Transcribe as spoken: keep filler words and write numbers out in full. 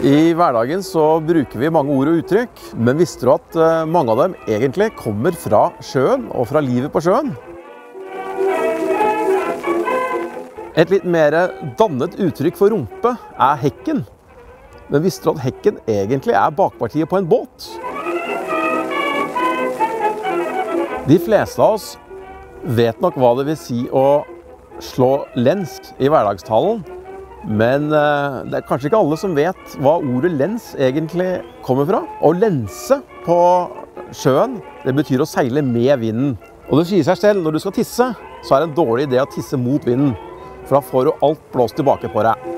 I hverdagen så bruker vi mange ord og uttrykk, men visste du at mange av dem egentlig kommer fra sjøen og fra livet på sjøen? Et litt mer dannet uttrykk for rumpe er hekken. Men visste du at hekken egentlig er bakpartiet på en båt? De fleste av oss vet nok hva det vil si å slå lensk i hverdagstalen, men det er kanskje ikke alle som vet hva ordet lens egentlig kommer fra. Å lense på sjøen, det betyr å seile med vinden. Og det sier seg selv, når du skal tisse, så er det en dårlig idé å tisse mot vinden, for da får du alt blåst tilbake på deg.